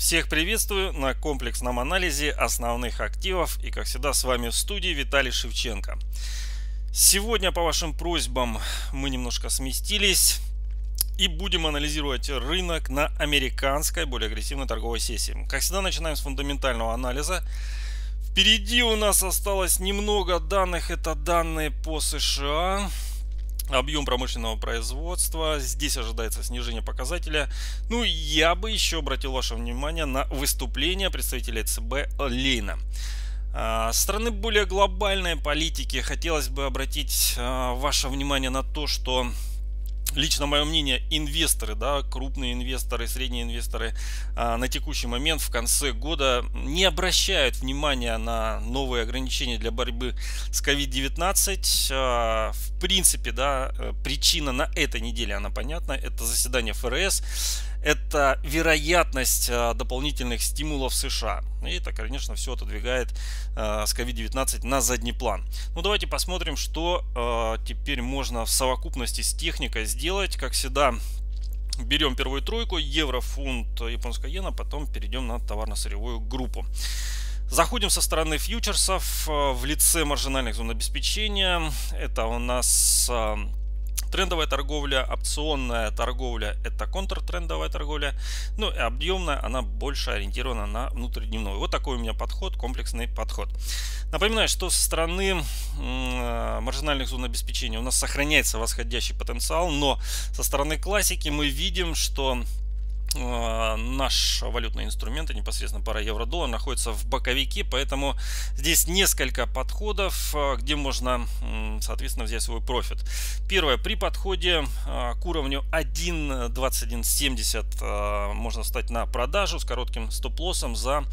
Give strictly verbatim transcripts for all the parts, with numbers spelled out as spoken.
Всех приветствую на комплексном анализе основных активов, и как всегда с вами в студии Виталий Шевченко. Сегодня по вашим просьбам мы немножко сместились и будем анализировать рынок на американской более агрессивной торговой сессии. Как всегда начинаем с фундаментального анализа. Впереди у нас осталось немного данных, это данные по США. Объем промышленного производства. Здесь ожидается снижение показателя. Ну, я бы еще обратил ваше внимание на выступление представителя ЦБ Лейна. Со стороны более глобальной политики хотелось бы обратить ваше внимание на то, что лично мое мнение, инвесторы, да, крупные инвесторы, средние инвесторы а, на текущий момент в конце года не обращают внимания на новые ограничения для борьбы с ковид девятнадцать. А, в принципе, да, причина на этой неделе, она понятна, это заседание ФРС, это вероятность а, дополнительных стимулов в США. И это, конечно, все отодвигает а, с ковид девятнадцать на задний план. Ну, давайте посмотрим, что а, теперь можно в совокупности с техникой сделать. Как всегда, берем первую тройку: евро, фунт, японская иена, потом перейдем на товарно-сырьевую группу. Заходим со стороны фьючерсов в лице маржинальных зон обеспечения. Это у нас а, трендовая торговля, опционная торговля — это контртрендовая торговля. Ну и объемная, она больше ориентирована на внутридневную. Вот такой у меня подход, комплексный подход. Напоминаю, что со стороны э, маржинальных зон обеспечения у нас сохраняется восходящий потенциал, но со стороны классики мы видим, что наш валютный инструмент, непосредственно пара евро-доллар, находится в боковике, поэтому здесь несколько подходов, где можно, соответственно, взять свой профит. Первое: при подходе к уровню один двадцать один семьдесят можно встать на продажу с коротким стоп-лоссом за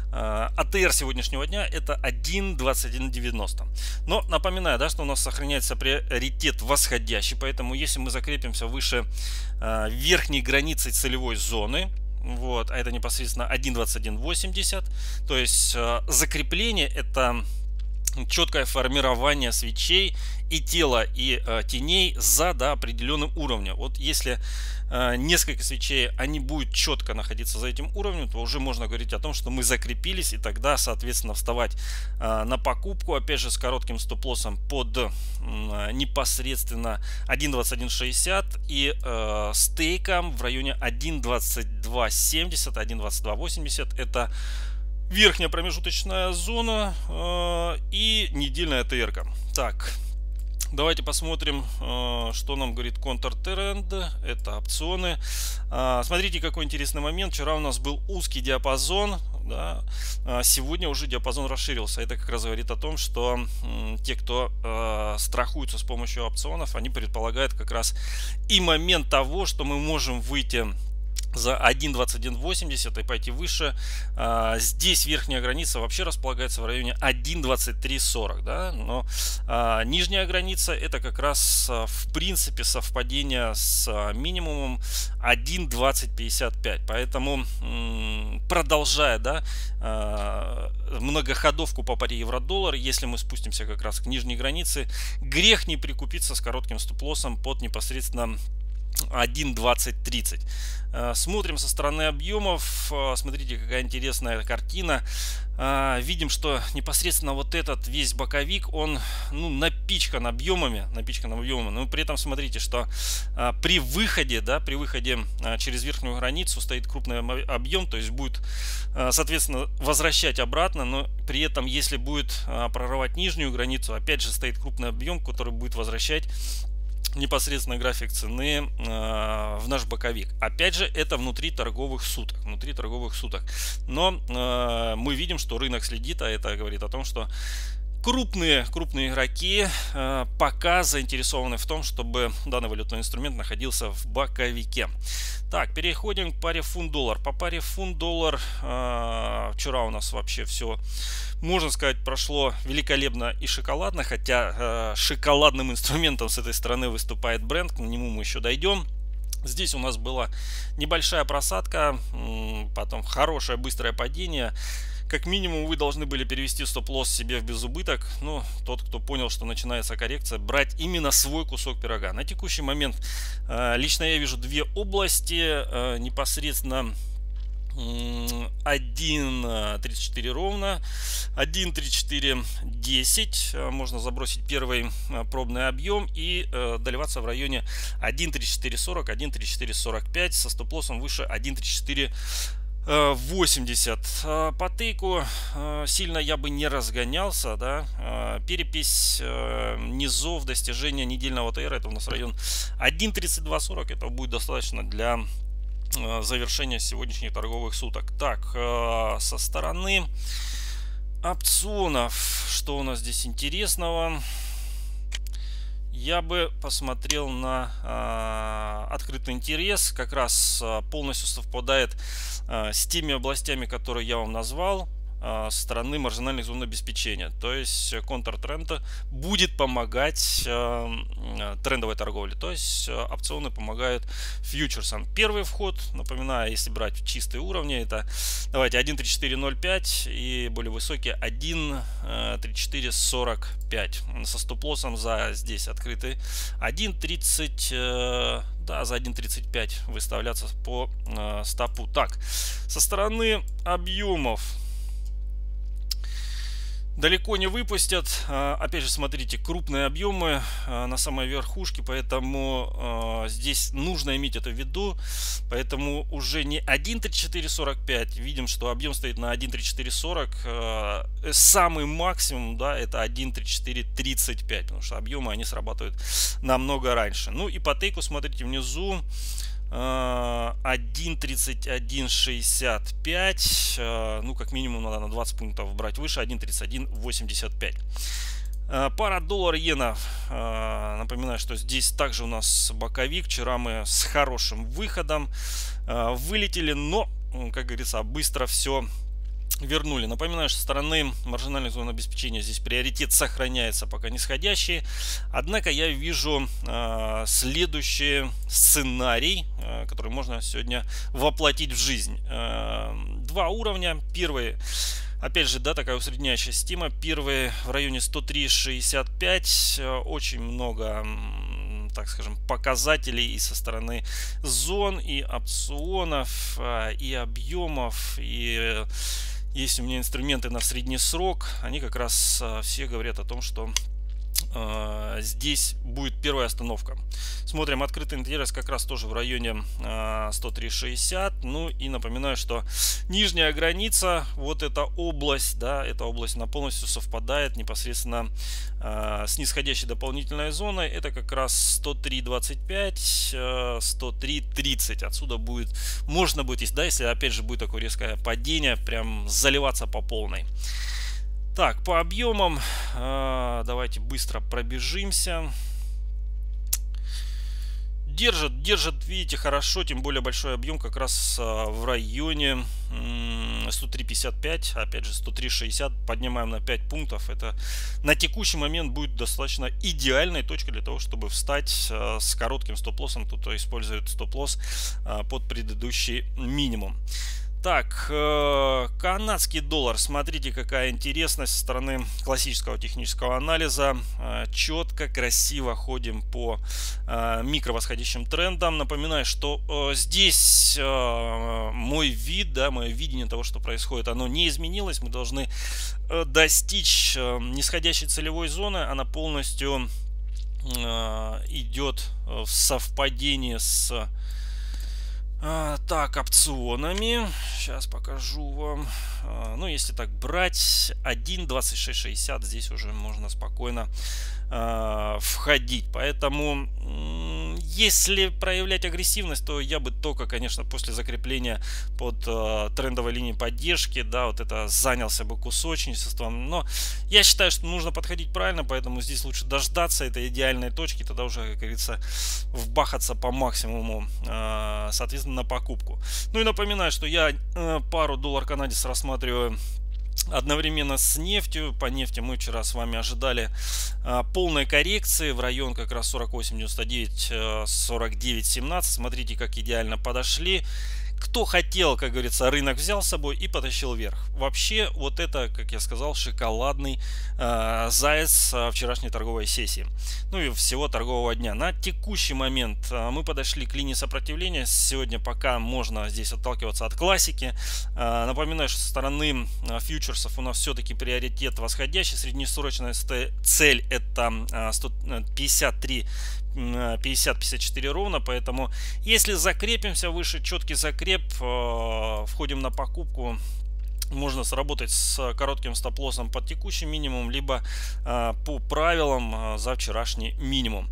АТР сегодняшнего дня, это один двадцать один девяносто. Но напоминаю, да, что у нас сохраняется приоритет восходящий, поэтому если мы закрепимся выше э, верхней границы целевой зоны, вот, а это непосредственно один двадцать один восемьдесят, то есть э, закрепление — это четкое формирование свечей и тела, и э, теней за, да, определенным уровнем. Вот если э, несколько свечей, они будут четко находиться за этим уровнем, то уже можно говорить о том, что мы закрепились, и тогда, соответственно, вставать э, на покупку, опять же, с коротким стоп-лоссом под э, непосредственно один двадцать один шестьдесят и э, стейком в районе один двадцать два семьдесят, один двадцать два восемьдесят. Это верхняя промежуточная зона э, и недельная ТР-ка. Так, давайте посмотрим, э, что нам говорит контртренд. Это опционы. Э, смотрите, какой интересный момент. Вчера у нас был узкий диапазон, да, а сегодня уже диапазон расширился. Это как раз говорит о том, что м, те, кто э, страхуются с помощью опционов, они предполагают как раз и момент того, что мы можем выйти за один двадцать один восемьдесят и пойти выше. А, здесь верхняя граница вообще располагается в районе один двадцать три сорок, да? Но а, нижняя граница — это как раз а, в принципе совпадение с а, минимумом один двадцать пятьдесят пять. Поэтому м, продолжая, да, а, многоходовку по паре евро-доллар, если мы спустимся как раз к нижней границе, грех не прикупиться с коротким стоп-лоссом под непосредственно один двадцать тридцать. Смотрим со стороны объемов. Смотрите, какая интересная картина. Видим, что непосредственно вот этот весь боковик, он, ну, напичкан объемами, напичкан объемами. Но при этом смотрите, что при выходе, да, при выходе через верхнюю границу стоит крупный объем, то есть будет, соответственно, возвращать обратно. Но при этом, если будет прорывать нижнюю границу, опять же стоит крупный объем, который будет возвращать непосредственно график цены э, в наш боковик. Опять же, это внутри торговых суток, внутри торговых суток. Но э, мы видим, что рынок следит, а это говорит о том, что крупные, крупные игроки э, пока заинтересованы в том, чтобы данный валютный инструмент находился в боковике. Так, переходим к паре фунт-доллар. По паре фунт-доллар э, вчера у нас вообще все, можно сказать, прошло великолепно и шоколадно, хотя э, шоколадным инструментом с этой стороны выступает бренд, к нему мы еще дойдем. Здесь у нас была небольшая просадка, потом хорошее быстрое падение. Как минимум вы должны были перевести стоп-лосс себе в безубыток. Ну, тот, кто понял, что начинается коррекция, брать именно свой кусок пирога. На текущий момент лично я вижу две области непосредственно один тридцать четыре ровно, один тридцать четыре десять. Можно забросить первый пробный объем и доливаться в районе один тридцать четыре сорок, один тридцать четыре сорок пять со стоп-лоссом выше один тридцать четыре восемьдесят. По тейку сильно я бы не разгонялся, да. Перепись низов достижения недельного ТР, это у нас район один тридцать два сорок, это будет достаточно для завершения сегодняшних торговых суток. Так, со стороны опционов, что у нас здесь интересного? Я бы посмотрел на э, открытый интерес, как раз э, полностью совпадает э, с теми областями, которые я вам назвал, э, со стороны маржинальных зон обеспечения. То есть контртренд будет помогать э, трендовой торговле, то есть э, опционы помогают фьючерсам. Первый вход, напоминаю, если брать чистые уровни, это давайте один тридцать четыре ноль пять и более высокие один тридцать четыре сорок пять со стоп-лоссом за здесь открытый один тридцать, э, да, за один тридцать пять выставляться по э, стопу. Так, со стороны объемов далеко не выпустят. Опять же, смотрите, крупные объемы на самой верхушке, поэтому здесь нужно иметь это в виду. Поэтому уже не один тридцать четыре сорок пять, видим, что объем стоит на один тридцать четыре сорок. Самый максимум, да, это один тридцать четыре тридцать пять, потому что объемы они срабатывают намного раньше. Ну и по тейку смотрите внизу. один тридцать один шестьдесят пять, ну как минимум надо на двадцать пунктов брать выше, один тридцать один восемьдесят пять. Пара доллар-иена, напоминаю, что здесь также у нас боковик. Вчера мы с хорошим выходом вылетели, но, как говорится, быстро все вернули. Напоминаю, что со стороны маржинальных зон обеспечения здесь приоритет сохраняется пока нисходящий. Однако я вижу э, следующий сценарий, э, который можно сегодня воплотить в жизнь. Э, два уровня. Первый, опять же, да, такая усредняющая система. Первый в районе сто три шестьдесят пять. Очень много, так скажем, показателей и со стороны зон, и опционов, и объемов, и есть у меня инструменты на средний срок. Они как раз все говорят о том, что э, здесь будет первая остановка. Смотрим, открытый интерес как раз тоже в районе э, сто три шестьдесят. Ну и напоминаю, что нижняя граница, вот эта область, да, эта область, она полностью совпадает непосредственно э, с нисходящей дополнительной зоной. Это как раз сто три двадцать пять, э, сто три тридцать. Отсюда будет, можно будет, если, да, если опять же будет такое резкое падение, прям заливаться по полной. Так, по объемам э, давайте быстро пробежимся. Держит, держит, видите, хорошо, тем более большой объем как раз а, в районе сто три пятьдесят пять, опять же сто три шестьдесят, поднимаем на пять пунктов. Это на текущий момент будет достаточно идеальной точкой для того, чтобы встать а, с коротким стоп-лоссом. Кто-то использует стоп-лосс а, под предыдущий минимум. Так, э, канадский доллар. Смотрите, какая интересность со стороны классического технического анализа. Э, четко, красиво ходим по э, микровосходящим трендам. Напоминаю, что э, здесь э, мой вид, да, мое видение того, что происходит, оно не изменилось. Мы должны э, достичь э, нисходящей целевой зоны. Она полностью э, идет в совпадении с... А, так, опционами. Сейчас покажу вам. А, ну, если так брать, один двадцать шесть шестьдесят, здесь уже можно спокойно а, входить. Поэтому, если проявлять агрессивность, то я бы только, конечно, после закрепления под а, трендовой линией поддержки, да, вот это занялся бы кусочничеством. Но я считаю, что нужно подходить правильно, поэтому здесь лучше дождаться этой идеальной точки, тогда уже, как говорится, вбахаться по максимуму, а, соответственно, на покупку. Ну и напоминаю, что я э, пару доллар канадец рассматриваю одновременно с нефтью. По нефти мы вчера с вами ожидали э, полной коррекции в район как раз сорок восемь девяносто девять, сорок девять семнадцать. Смотрите, как идеально подошли. Кто хотел, как говорится, рынок взял с собой и потащил вверх. Вообще, вот это, как я сказал, шоколадный э, заяц э, вчерашней торговой сессии. Ну и всего торгового дня. На текущий момент э, мы подошли к линии сопротивления. Сегодня пока можно здесь отталкиваться от классики. Э, напоминаю, что со стороны э, фьючерсов у нас все-таки приоритет восходящий. Среднесрочная цель это э, сто пятьдесят три пятьдесят пятьдесят четыре ровно, поэтому если закрепимся выше, четкий закреп, э, входим на покупку. Можно сработать с коротким стоп-лоссом под текущий минимум, либо э, по правилам э, за вчерашний минимум.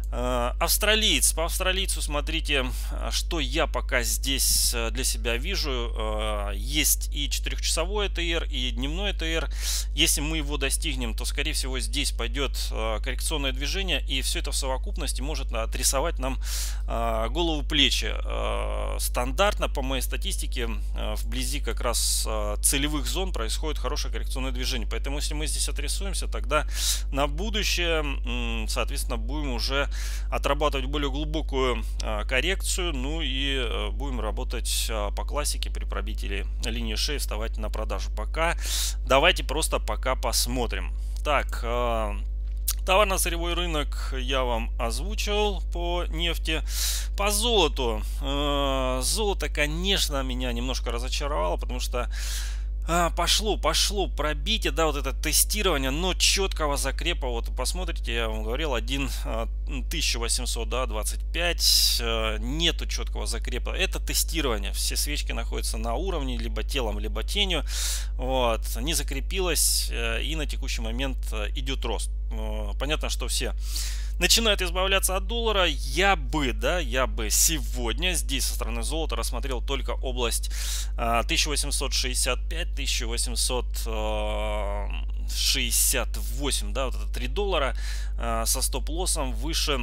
Э, австралиец. По австралийцу смотрите, что я пока здесь для себя вижу. Э, есть и четырехчасовой эй ти эр, и дневной эй ти эр. Если мы его достигнем, то скорее всего здесь пойдет э, коррекционное движение, и все это в совокупности может отрисовать нам э, голову плечи. Э, стандартно по моей статистике э, вблизи как раз э, целевых зон происходит хорошее коррекционное движение. Поэтому если мы здесь отрисуемся, тогда на будущее, соответственно, будем уже отрабатывать более глубокую коррекцию. Ну и будем работать по классике при пробитии линии шеи, вставать на продажу. Пока давайте просто пока посмотрим. Так, товарно-сырьевой рынок я вам озвучил по нефти. По золоту. Золото, конечно, меня немножко разочаровало, потому что А, пошло, пошло пробитие, да, вот это тестирование, но четкого закрепа, вот посмотрите, я вам говорил, один тысяча восемьсот, да, двадцать пять, нету четкого закрепа, это тестирование, все свечки находятся на уровне, либо телом, либо тенью, вот, не закрепилось, и на текущий момент идет рост. Понятно, что все начинают избавляться от доллара. Я бы, да, я бы сегодня здесь со стороны золота рассмотрел только область тысяча восемьсот шестьдесят пять — тысяча восемьсот шестьдесят восемь, да, вот это три доллара со стоп-лоссом выше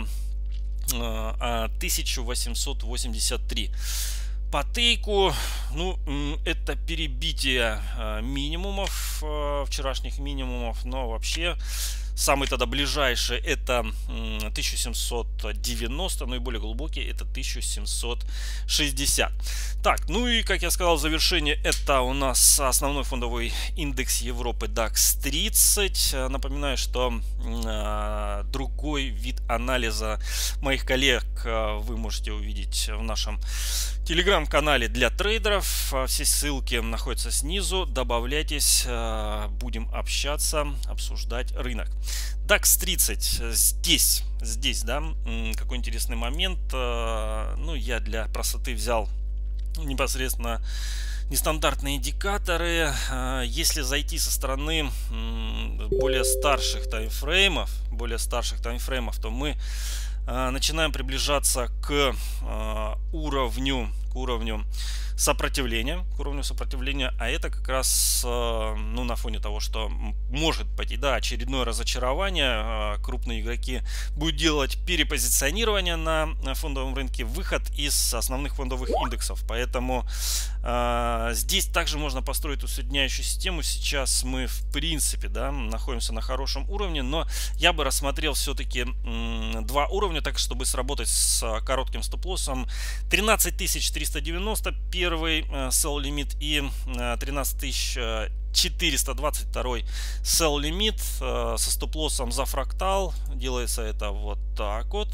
тысяча восемьсот восемьдесят три. По тейку, ну, это перебитие минимумов, вчерашних минимумов, но вообще самый тогда ближайший это тысяча семьсот девяносто, ну и более глубокий это тысяча семьсот шестьдесят. Так, ну и как я сказал, в завершение это у нас основной фондовый индекс Европы дакс тридцать. Напоминаю, что э, другой вид анализа моих коллег э, вы можете увидеть в нашем телеграм-канале для трейдеров. Все ссылки находятся снизу. Добавляйтесь, э, будем общаться, обсуждать рынок. дакс тридцать здесь, здесь, да, какой интересный момент. Ну, я для простоты взял непосредственно нестандартные индикаторы. Если зайти со стороны более старших таймфреймов, более старших таймфреймов, то мы начинаем приближаться к уровню, к уровню сопротивления, к уровню сопротивления, а это как раз, ну, на фоне того, что может пойти, да, очередное разочарование, крупные игроки будут делать перепозиционирование на фондовом рынке, выход из основных фондовых индексов, поэтому э, здесь также можно построить усредняющую систему. Сейчас мы в принципе, да, находимся на хорошем уровне, но я бы рассмотрел все-таки э, два уровня, так чтобы сработать с коротким стоп-лоссом. Тринадцать тысяч триста девяносто первый sell лимит и тринадцать тысяч четыреста двадцать второй sell лимит со стоп-лоссом за фрактал. Делается это вот так вот.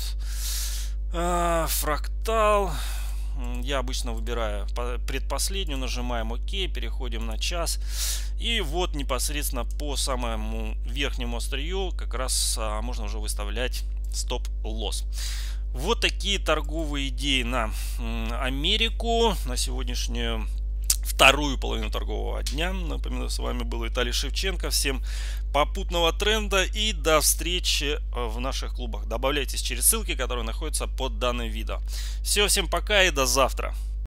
Фрактал. Я обычно выбираю предпоследнюю, нажимаем ОК, переходим на час. И вот непосредственно по самому верхнему острию как раз можно уже выставлять стоп-лосс. Вот такие торговые идеи на Америку, на сегодняшнюю вторую половину торгового дня. Напоминаю, с вами был Виталий Шевченко. Всем попутного тренда и до встречи в наших клубах. Добавляйтесь через ссылки, которые находятся под данным видео. Все, всем пока и до завтра.